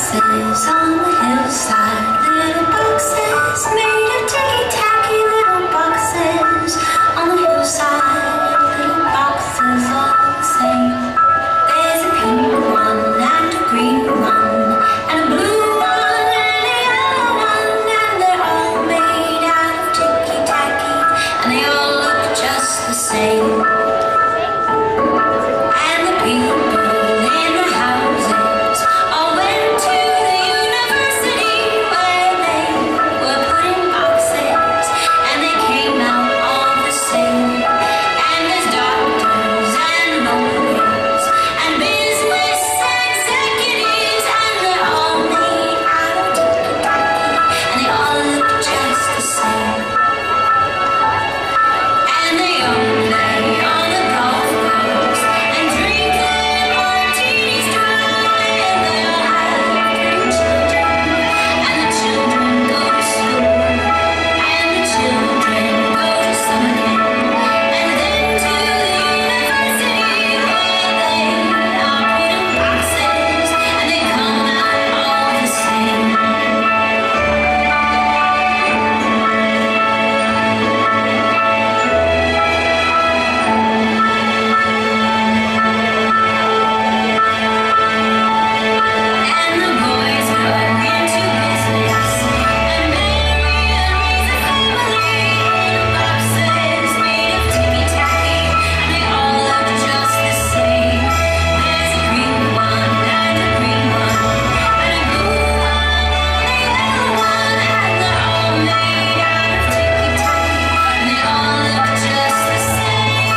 boxes on the hillside, little boxes made of ticky-tacky, little boxes on the hillside, little boxes all the same. There's a pink one and a green one and a blue one and a yellow one, and they're all made out of ticky-tacky, and they all look just the same. And the people in the houses all went to the university where they were put in boxes, and they came out all the same. And there's doctors and lawyers and business executives, and they're all made out of ticky-tacky, and they all look just the same. And they all play on the golf course and drink their martinis dry, and they all have three children, and the children go to school, and the children go to summer camp, and then to the university where they are put in boxes, and they come out all the same. And the boys go into business and marry and raise a family in boxes made of ticky-tacky, and they all look just the same. There's a green one and a green one and a blue one and a yellow one, and they're all made out of ticky-tacky, and they all look just the same.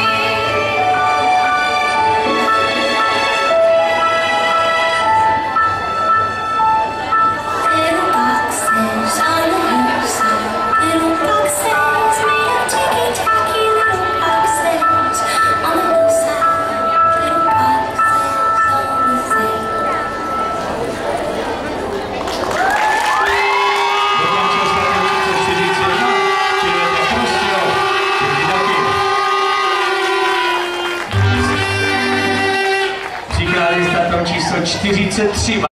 Little boxes on the hillside, little boxes made of ticky-tacky, little boxes on the hillside, little boxes all the same. Dokončil jste 41, čili je to číslo 43.